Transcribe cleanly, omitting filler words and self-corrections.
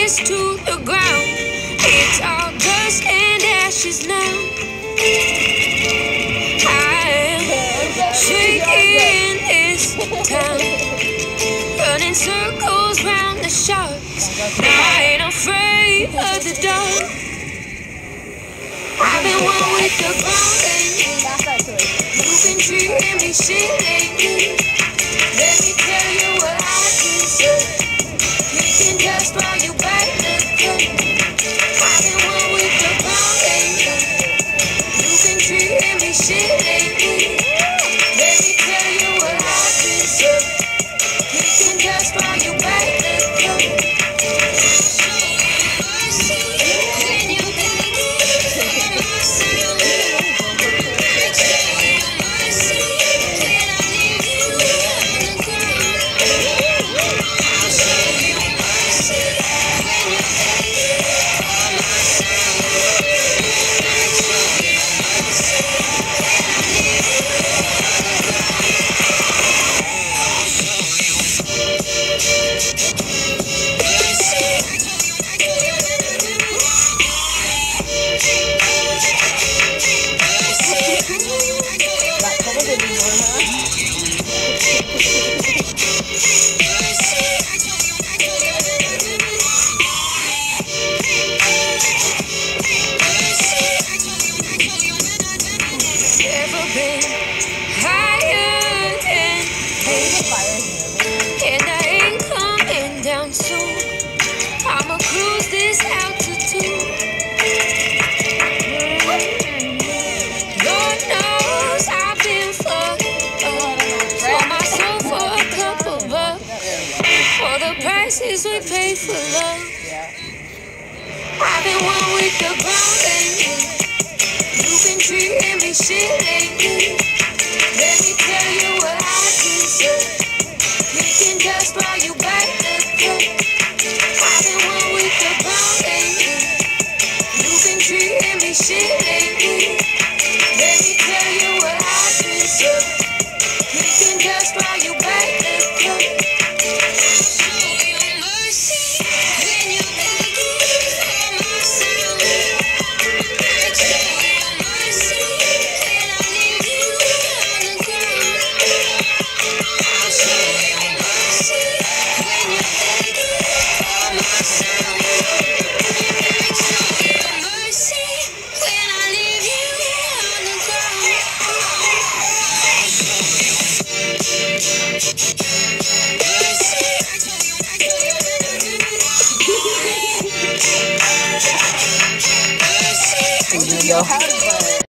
ashes to the ground. It's all dust and ashes now. I am shaking this town, running circles round the sharks. I ain't afraid of the dark. I've been one with the ground lately. You've been treating me shit lately. Let me tell you what I deserve. Kicking dust while you bite the curb. I've been one with the ground lately. You've been treating me shit lately. Let me tell you what I deserve. Kicking dust while you bite the curb. And I ain't coming down soon. I'ma cruise this altitude. Lord knows I've been fucked up. Sold my soul for a couple bucks. For the prices we pay for love. I've been one with the ground lately. You've been treating me shit lately. Let me tell you what I deserve. Kicking dust while you bite the curb. I've been one with the ground lately. You've been treating me shit lately. Let me tell you what I deserve. Kicking dust while you bite the curb. I'll show you mercy when you beg for myself. I'll show you mercy when I leave you on the ground. I'll show you mercy when you beg for myself. I'll show you mercy when I leave you on the ground. I'll show you mercy. You know how to play.